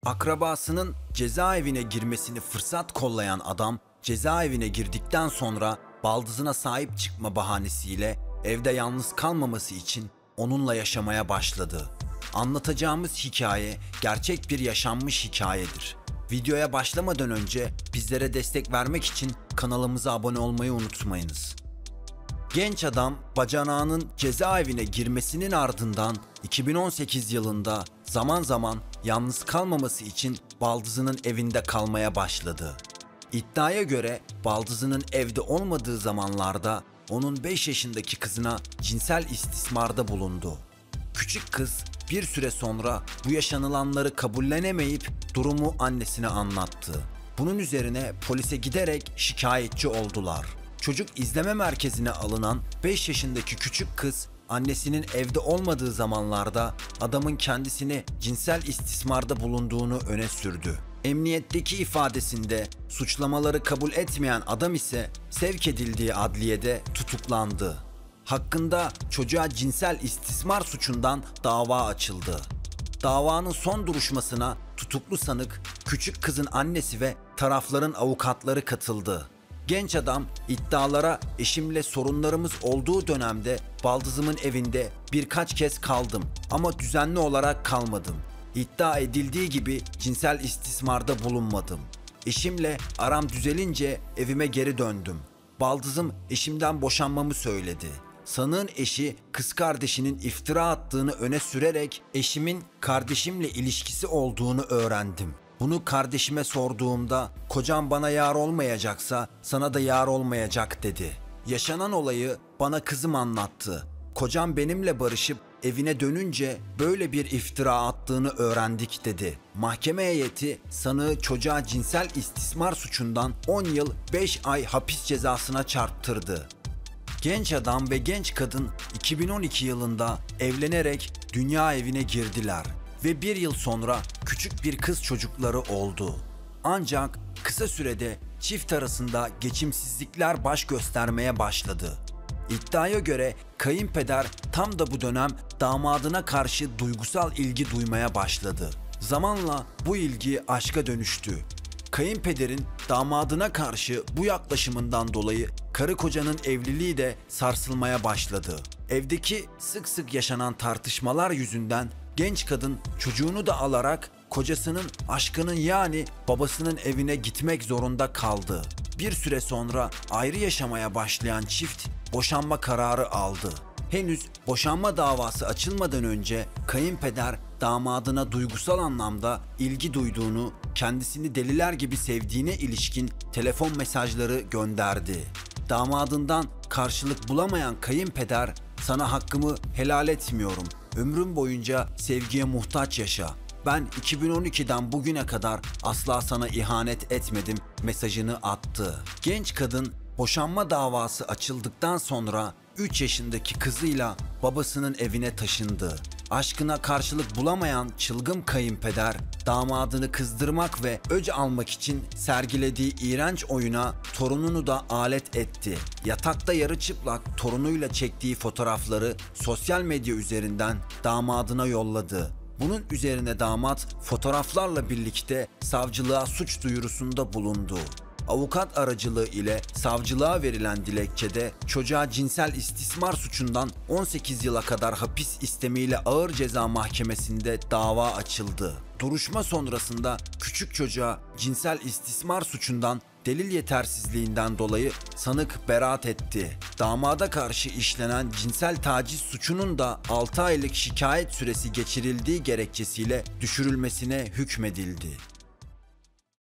Akrabasının cezaevine girmesini fırsat kollayan adam, cezaevine girdikten sonra baldızına sahip çıkma bahanesiyle evde yalnız kalmaması için onunla yaşamaya başladı. Anlatacağımız hikaye gerçek bir yaşanmış hikayedir. Videoya başlamadan önce bizlere destek vermek için kanalımıza abone olmayı unutmayınız. Genç adam bacanağının cezaevine girmesinin ardından 2018 yılında zaman zaman yalnız kalmaması için baldızının evinde kalmaya başladı. İddiaya göre baldızının evde olmadığı zamanlarda onun 5 yaşındaki kızına cinsel istismarda bulundu. Küçük kız bir süre sonra bu yaşanılanları kabullenemeyip durumu annesine anlattı. Bunun üzerine polise giderek şikayetçi oldular. Çocuk izleme merkezine alınan 5 yaşındaki küçük kız annesinin evde olmadığı zamanlarda adamın kendisini cinsel istismarda bulunduğunu öne sürdü. Emniyetteki ifadesinde suçlamaları kabul etmeyen adam ise sevk edildiği adliyede tutuklandı. Hakkında çocuğa cinsel istismar suçundan dava açıldı. Davanın son duruşmasına tutuklu sanık, küçük kızın annesi ve tarafların avukatları katıldı. Genç adam iddialara eşimle sorunlarımız olduğu dönemde baldızımın evinde birkaç kez kaldım ama düzenli olarak kalmadım. İddia edildiği gibi cinsel istismarda bulunmadım. Eşimle aram düzelince evime geri döndüm. Baldızım eşimden boşanmamı söyledi. Sanığın eşi kız kardeşinin iftira attığını öne sürerek eşimin kardeşimle ilişkisi olduğunu öğrendim. Bunu kardeşime sorduğumda kocam bana yar olmayacaksa sana da yar olmayacak dedi. Yaşanan olayı bana kızım anlattı. Kocam benimle barışıp evine dönünce böyle bir iftira attığını öğrendik dedi. Mahkeme heyeti sanığı çocuğa cinsel istismar suçundan 10 yıl 5 ay hapis cezasına çarptırdı. Genç adam ve genç kadın 2012 yılında evlenerek dünya evine girdiler ve bir yıl sonra küçük bir kız çocukları oldu. Ancak kısa sürede çift arasında geçimsizlikler baş göstermeye başladı. İddiaya göre kayınpeder tam da bu dönem damadına karşı duygusal ilgi duymaya başladı. Zamanla bu ilgi aşka dönüştü. Kayınpederin damadına karşı bu yaklaşımından dolayı karı kocanın evliliği de sarsılmaya başladı. Evdeki sık sık yaşanan tartışmalar yüzünden genç kadın çocuğunu da alarak kocasının aşkının yani babasının evine gitmek zorunda kaldı. Bir süre sonra ayrı yaşamaya başlayan çift boşanma kararı aldı. Henüz boşanma davası açılmadan önce kayınpeder damadına duygusal anlamda ilgi duyduğunu, kendisini deliler gibi sevdiğine ilişkin telefon mesajları gönderdi. Damadından karşılık bulamayan kayınpeder, "Sana hakkımı helal etmiyorum. Ömrüm boyunca sevgiye muhtaç yaşa. Ben 2012'den bugüne kadar asla sana ihanet etmedim" mesajını attı. Genç kadın boşanma davası açıldıktan sonra 3 yaşındaki kızıyla babasının evine taşındı. Aşkına karşılık bulamayan çılgın kayınpeder damadını kızdırmak ve öc almak için sergilediği iğrenç oyuna torununu da alet etti. Yatakta yarı çıplak torunuyla çektiği fotoğrafları sosyal medya üzerinden damadına yolladı. Bunun üzerine damat fotoğraflarla birlikte savcılığa suç duyurusunda bulundu. Avukat aracılığı ile savcılığa verilen dilekçede çocuğa cinsel istismar suçundan 18 yıla kadar hapis istemiyle Ağır Ceza Mahkemesi'nde dava açıldı. Duruşma sonrasında küçük çocuğa cinsel istismar suçundan delil yetersizliğinden dolayı sanık beraat etti. Damada karşı işlenen cinsel taciz suçunun da 6 aylık şikayet süresi geçirildiği gerekçesiyle düşürülmesine hükmedildi.